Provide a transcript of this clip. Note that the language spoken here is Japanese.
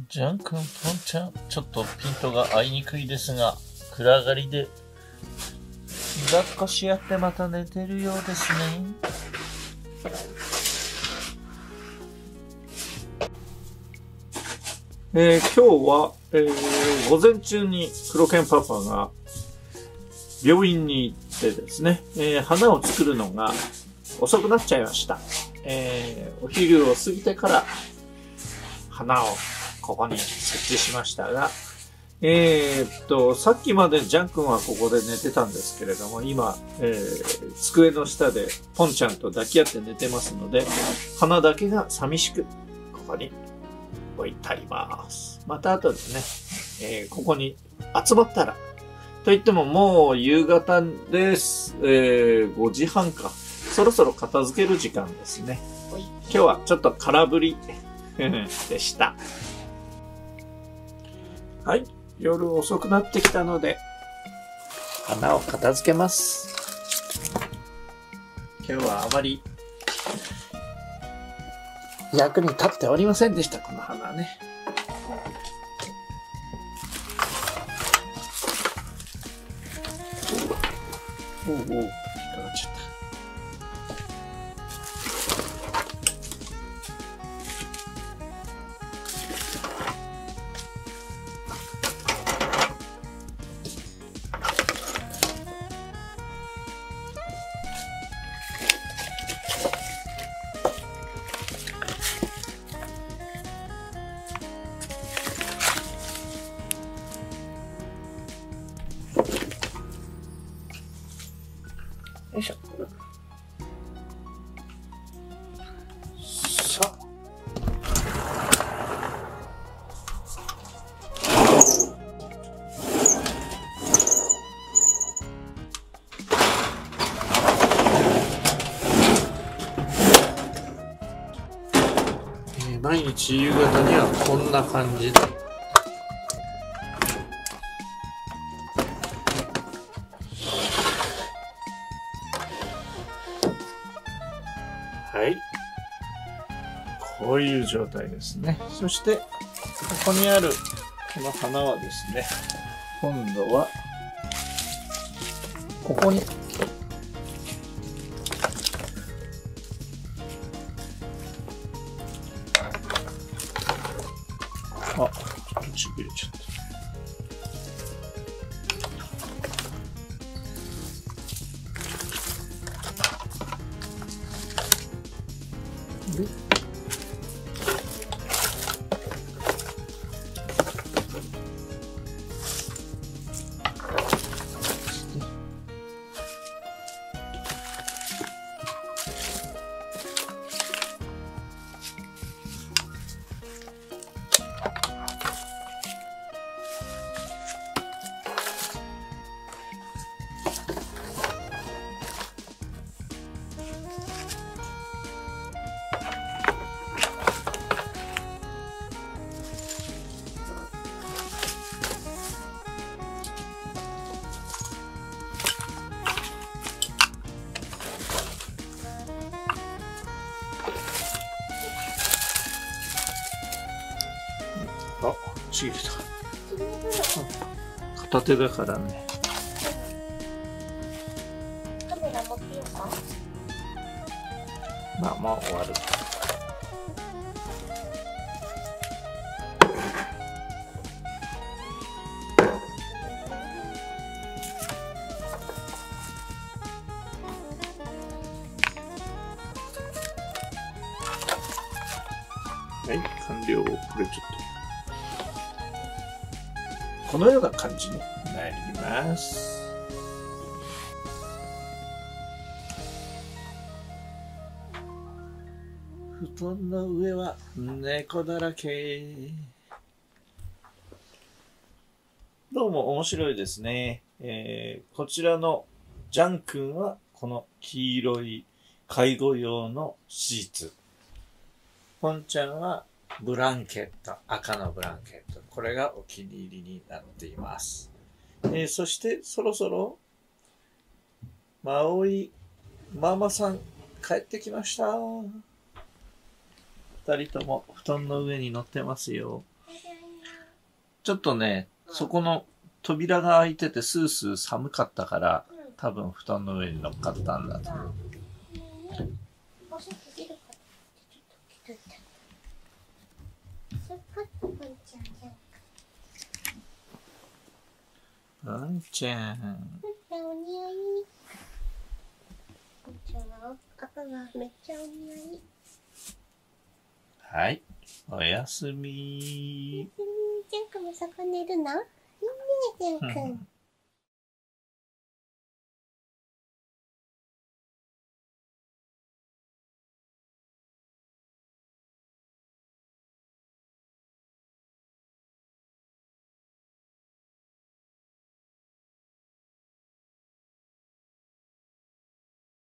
ジャン君、ポンちゃん、ちょっとピントが合いにくいですが、暗がりで抱っこし合ってまた寝てるようですね。 今日は、午前中に黒犬パパが病院に行ってですね、花を作るのが遅くなっちゃいました。お昼を過ぎてから花をここに設置しましたが、さっきまでジャン君はここで寝てたんですけれども、今、机の下でポンちゃんと抱き合って寝てますので、花だけが寂しくここに置いてあります。また後でね、ここに集まったら、と言ってももう夕方です。5時半か。そろそろ片付ける時間ですね。今日はちょっと空振りでした。はい。夜遅くなってきたので、花を片付けます。今日はあまり役に立っておりませんでした、この花ね。おうおう、引っかかっちゃった。よいしょ。さあ。毎日夕方にはこんな感じで。はい。こういう状態ですね。そして、ここにあるこの花はですね、今度は、ここに、ちょっとちぎれちゃった。あ、ちぎれた。片手だからね。 カメラ持ってようか。 まあもう終わる。はい、完了。これちょっと。このような感じになります。布団の上は猫だらけ。どうも面白いですね。こちらのジャン君はこの黄色い介護用のシーツ。ポンちゃんはブランケット、赤のブランケット。これがお気に入りになっています。そしてそろそろ、マオイママさん帰ってきました。二人とも布団の上に乗ってますよ。 はいはいちょっとね、そこの扉が開いててスースー寒かったから、多分布団の上に乗っかったんだと思う。 遅すぎるからちょっと来といた。それパッとパンちゃんじゃんか。 ワンちゃん。 パンちゃんお似合い。パンちゃんは赤がめっちゃお似合い。 はい。おやすみ。 ジャン君もそこ寝るの？いいね、ジャン君。